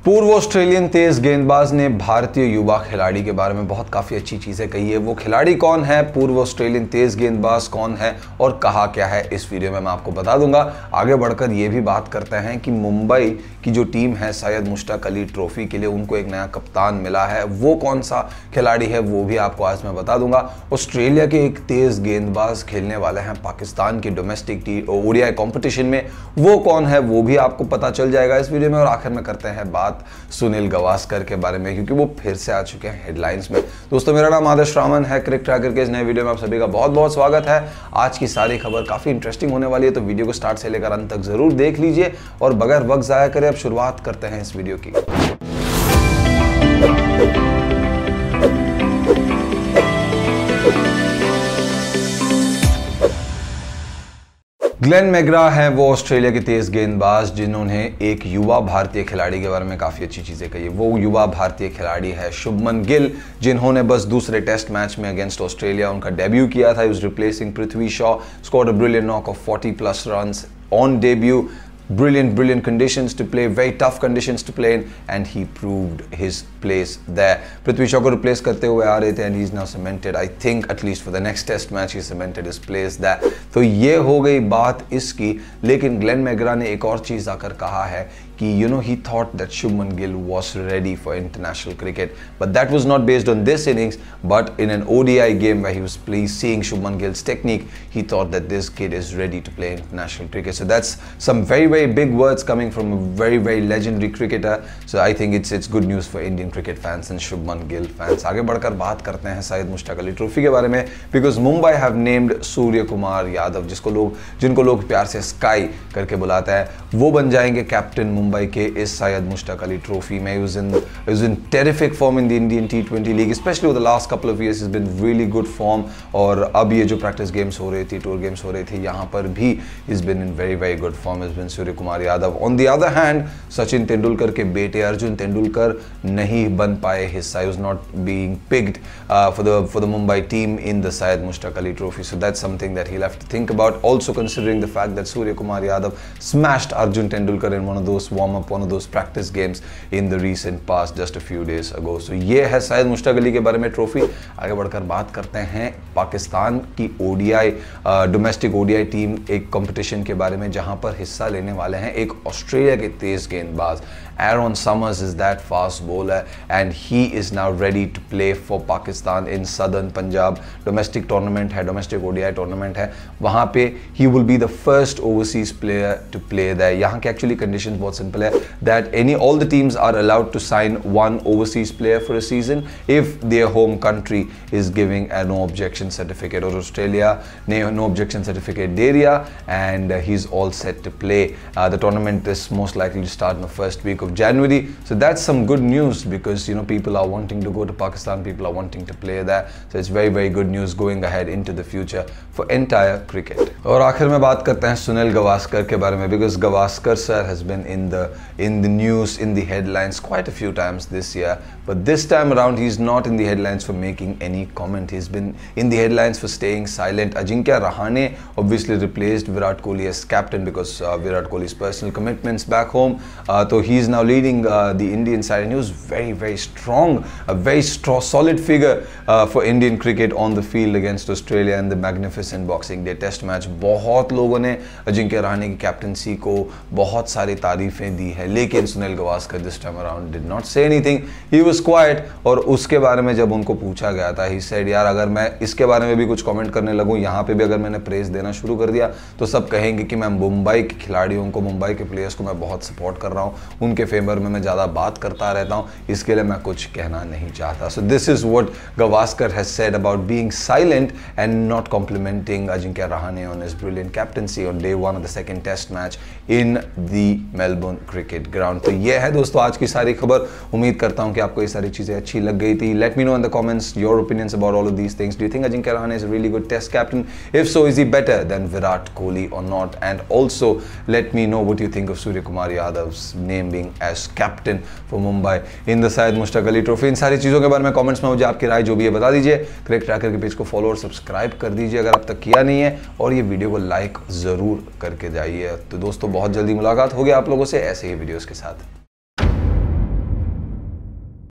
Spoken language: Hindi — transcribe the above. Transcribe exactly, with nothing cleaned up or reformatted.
पूर्व ऑस्ट्रेलियन तेज गेंदबाज ने भारतीय युवा खिलाड़ी के बारे में बहुत काफ़ी अच्छी चीज़ें कही है। वो खिलाड़ी कौन है, पूर्व ऑस्ट्रेलियन तेज गेंदबाज कौन है और कहा क्या है, इस वीडियो में मैं आपको बता दूंगा। आगे बढ़कर ये भी बात करते हैं कि मुंबई की जो टीम है सैयद मुश्ताक अली ट्रॉफी के लिए उनको एक नया कप्तान मिला है। वो कौन सा खिलाड़ी है वो भी आपको आज मैं बता दूंगा। ऑस्ट्रेलिया के एक तेज गेंदबाज खेलने वाले हैं पाकिस्तान की डोमेस्टिक टी ओडीआई कॉम्पिटिशन में, वो कौन है वो भी आपको पता चल जाएगा इस वीडियो में। और आखिर में करते हैं बात सुनील गावस्कर के बारे में, क्योंकि वो फिर से आ चुके हैं हेडलाइंस में। दोस्तों, मेरा नाम आदर्श रामन है। क्रिकेट ट्रैकर के इस नए वीडियो में आप सभी का बहुत बहुत स्वागत है। आज की सारी खबर काफी इंटरेस्टिंग होने वाली है, तो वीडियो को स्टार्ट से लेकर अंत तक जरूर देख लीजिए। और बगैर वक्त जाया करें अब शुरुआत करते हैं इस वीडियो की। ग्लेन मैकग्रा है वो ऑस्ट्रेलिया के तेज गेंदबाज जिन्होंने एक युवा भारतीय खिलाड़ी के बारे में काफ़ी अच्छी चीज़ें कही। वो युवा भारतीय खिलाड़ी है शुभमन गिल, जिन्होंने बस दूसरे टेस्ट मैच में अगेंस्ट ऑस्ट्रेलिया उनका डेब्यू किया था। He was replacing Prithvi Shaw, scored a brilliant knock of forty plus runs on debut. Brilliant, brilliant conditions to play, very tough conditions to play in, and he proved his place there. Prithvi Shaw को रिप्लेस करते हुए आ रहे थे and he's now cemented, I think at least for the next test match he cemented his place there. तो ये हो गई बात इसकी, लेकिन ग्लेन मैकग्रा ने एक और चीज़ आकर कहा है कि you know he thought that Shubman Gill was ready for international cricket, but that was not based on this innings, but in an O D I game where he was pleased seeing Shubman Gill's technique, he thought that this kid is ready to play international cricket. So that's some very very big words coming from a very very legendary cricketer. So I think it's it's good news for Indian cricket fans and Shubman Gill fans. आगे बढ़कर बात करते हैं सैयद मुश्ताक अली ट्रॉफी के बारे में, because Mumbai have named Surya Kumar Yadav, जिसको लोग जिनको लोग प्यार से स्काई करके बुलाते हैं, वो बन जाएंगे कैप्टन मुंबई के इस सैयद मुश्ताक अली ट्रॉफी में. He was in he was in terrific form in the Indian T twenty league, especially over the last couple of years. He's been really good form. और अब ये जो प्रैक्टिस गेम्स हो रही थी, टूर गेम्स हो रही थी, यहाँ पर भी he's been in very very good form. Has been Surya Kumar Yadav. On the other hand, Sachin Tendulkar के बेटे अर्जुन तेंदुलकर नहीं बन पाए हिस्सा. He was not being picked uh, for the for the Mumbai team in the Syed Mushtaq Ali Trophy. So that's something that he'll have to think about. Also considering the fact that Surya Kumar Yadav smashed Arjun Tendulkar in one of those warm-up, one of those practice games in the recent past, just a few days ago. So ये है सैयद मुश्ताक अली के बारे में ट्रॉफी. आगे बढ़कर बात करते हैं पाकिस्तान की ओडीआई डोमेस्टिक ओडीआई टीम एक कंपटीशन के बारे में, जहां पर हिस्सा लेने वाले हैं एक ऑस्ट्रेलिया के तेज गेंदबाज. Aaron Summers is that fast bowler and he is now ready to play for Pakistan in Southern Punjab. Domestic tournament है, domestic O D I tournament है, वहाँ पे he will be the first overseas player to play there. यहाँ के actually conditions बहुत simple है, that any all the teams are allowed to sign one overseas player for a season if their home country is giving a no objection certificate. और Australia ने no objection certificate दे दिया and uh, he's all set to play. Uh, the tournament is most likely to start in the first week of January. So that's some good news, because you know people are wanting to go to Pakistan, people are wanting to play there. So it's very very good news going ahead into the future for entire cricket. और आखिर में बात करते हैं सुनील गावस्कर के बारे में, because Gavaskar sir has been in the in the news, in the headlines quite a few times this year, but this time around he's not in the headlines for making any comment. He's been in the headlines for staying silent. Ajinkya Rahane obviously replaced Virat Kohli as captain because uh, Virat Kohli's personal commitments back home. Uh, so he's now leading uh, the Indian side, and he was very very strong, a very strong solid figure uh, for Indian cricket on the field against Australia in the magnificent Boxing Day Test match. बहुत लोगों ने अजिंक्य रहाणे की कैप्टनसी को बहुत सारी तारीफें दी है, लेकिन Sunil Gavaskar this time around did not say anything. He was quiet. और उसके बारे में जब उनको पूछा गया था, he said यार अगर मैं इसके बारे में भी कुछ कमेंट करने लगूँ, यहाँ पे भी अगर मैंने प्रेज देना शुरू कर दिया तो सब कहेंगे कि मैं मुंबई के खिलाड़ियों को, मुंबई के प्लेयर्स को मैं बहुत सपोर्ट कर रहा हूँ, उनके फेवर में मैं ज़्यादा बात करता रहता हूँ, इसके लिए मैं कुछ कहना नहीं चाहता. So this is what Gavaskar has said about being silent and not complimenting Ajinkya Rahane on his brilliant captaincy on day one of the second test match in the Melbourne cricket ground. तो ये है दोस्तों आज की सारी खबर. उम्मीद करता हूँ कि आपको ये सारी चीज़ें अच्छी लग गई थी. Let me know in the comments your opinions about all of these things. Do you think Ajinkya Rahane is a really good test captain? If so, is he better than Virat Kohli or not? And also let me know what you think of Surya Kumar Yadav's name being as captain for Mumbai in the Syed Mushtaq Ali Trophy. इन सारी चीज़ों के बारे में कमेंट्स में मुझे आपकी राय जो भी है बता दीजिए. क्रिकेट ट्रैकर के पेज को फॉलो और सब्सक्राइब कर दीजिए अगर अब तक किया नहीं है, और ये वीडियो को लाइक ज़रूर करके जाइए. तो दोस्तों बहुत जल्दी मुलाकात होगी आप लोगों से ऐसे ही वीडियोज़ के साथ.